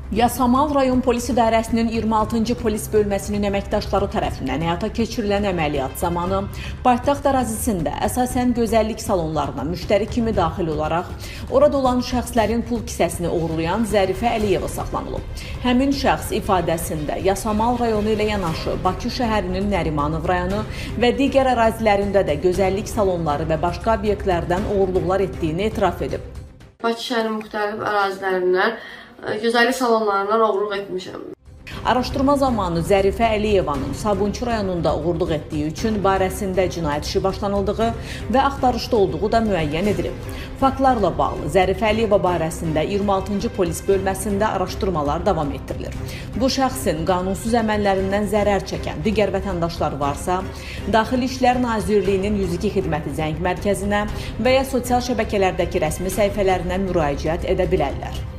Yasamal rayon polis idarəsinin 26-cı polis bölməsinin əməkdaşları tərəfindən həyata keçirilən əməliyyat zamanı paytaxt ərazisində əsasən gözəllik salonlarına müştəri kimi daxil olaraq orada olan şəxslərin pul kisəsini oğurlayan Zərifə Əliyeva saxlanılıb. Həmin şəxs ifadəsində Yasamal rayonu ilə yanaşı Bakı şəhərinin Nərimanov rayonu və digər ərazilərində də gözəllik salonları və başqa obyektlərdən oğurluqlar etdiyini etiraf edib. Bakı şəhərinin müxtəlif ərazilərindən gözəllik salonlarından oğurluq etmişəm. Araşdırma zamanı Zərifə Əliyevanın Sabunçu rayonunda oğurluq etdiyi üçün barəsində cinayət işi başlanıldığı və axtarışda olduğu da müəyyən edilib. Faktlarla bağlı Zərifə Əliyeva barəsində 26-cı polis bölməsində araşdırmalar davam etdirilir. Bu şəxsin qanunsuz əməllərindən zərər çəkən digər vətəndaşlar varsa, Daxili İşlər Nazirliyinin 102 xidməti zəng mərkəzinə və ya sosial şəbəkələrdəki rəsmi səhifələrinə müraciət edə bilərlər.